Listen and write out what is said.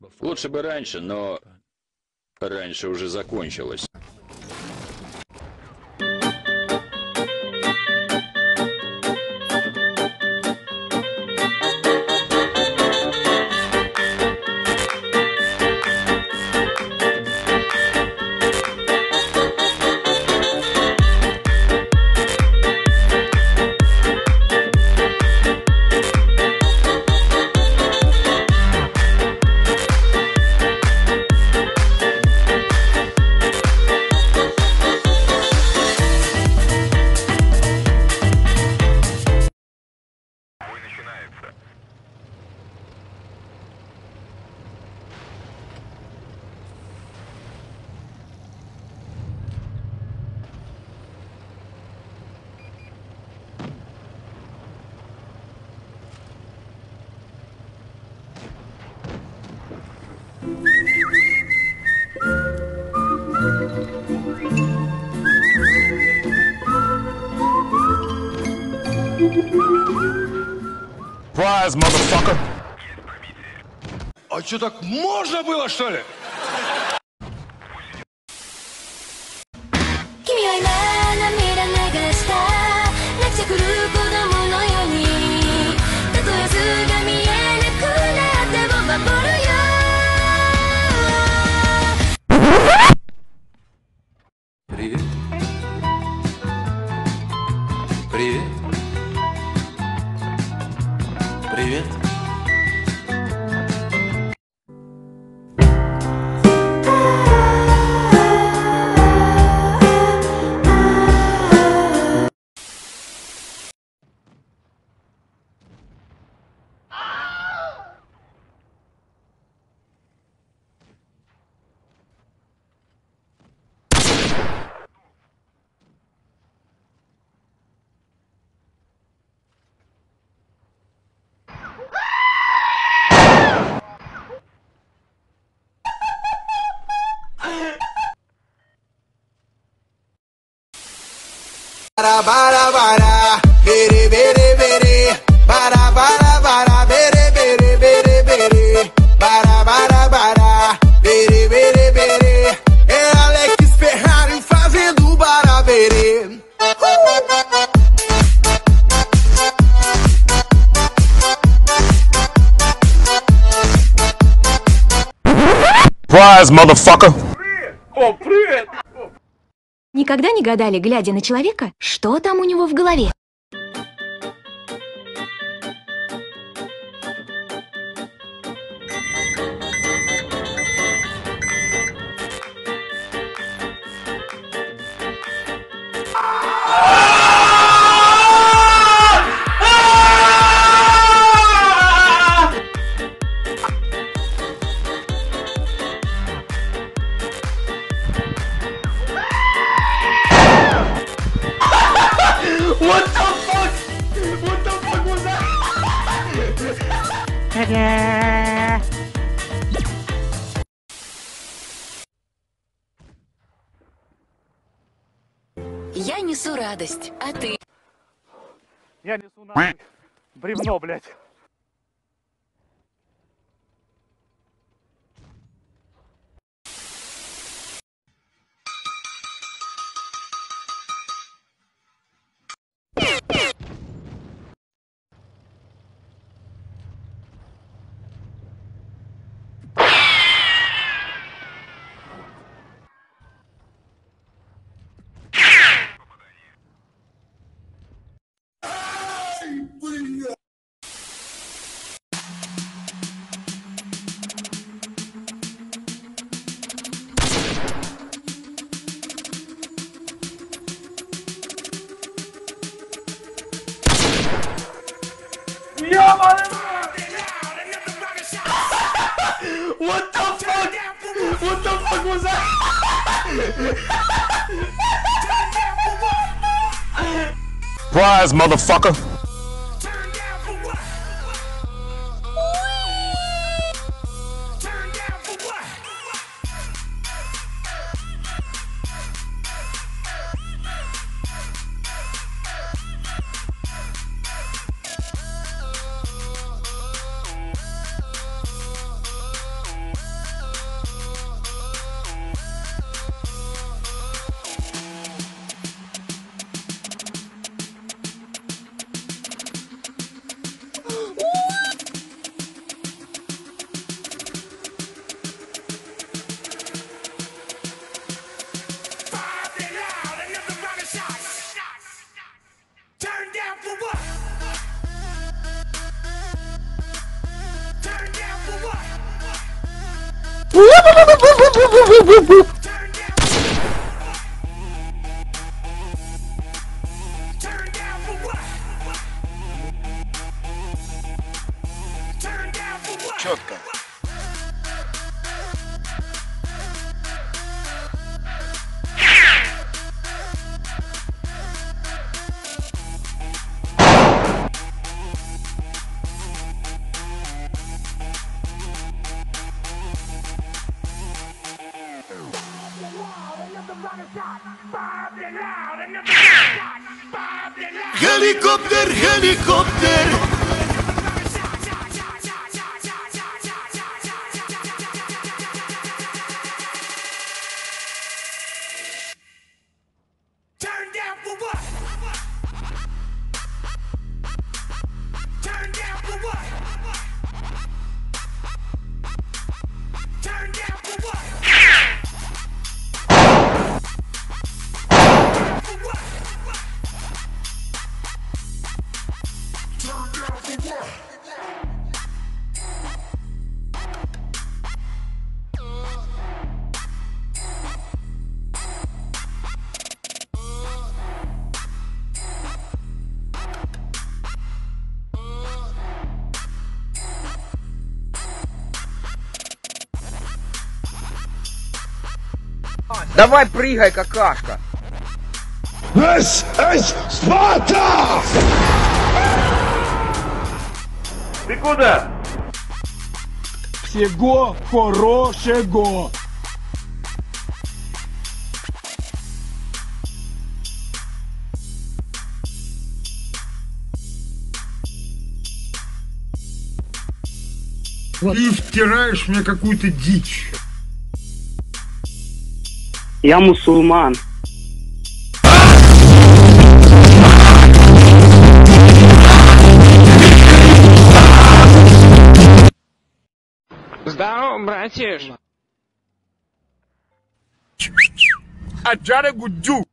Лучше бы раньше, но раньше уже закончилось. Surprise, motherfucker! А что, так можно было, что ли? 君は今涙流した泣きじゃくる子供のようにたとえ図が見えなくなっても守るよ Привет. Привет. Привет. Bara bara bara, bere bere bere, bara bara bara, bere bere bere bere, bara bara bara, bere bere bere, é Alex Ferrari fazendo bara bere. Surprise, motherfucker! О, привет! Никогда не гадали, глядя на человека, что там у него в голове? What the fuck? What the fuck was that? Я несу радость, а ты? Я несу нахуй бревно, блядь. What the fuck? What the fuck was that? Surprise, motherfucker! Четко. Helikopter, helikopter. Turn down for what? Turn down for what? Turn down for what? For what? Turn down for what? Давай прыгай, какашка. Спарта! Ты куда? Всего хорошего! Ты втираешь мне какую-то дичь. Я мусульман. Здорово, братиш. Аджара Гуджу!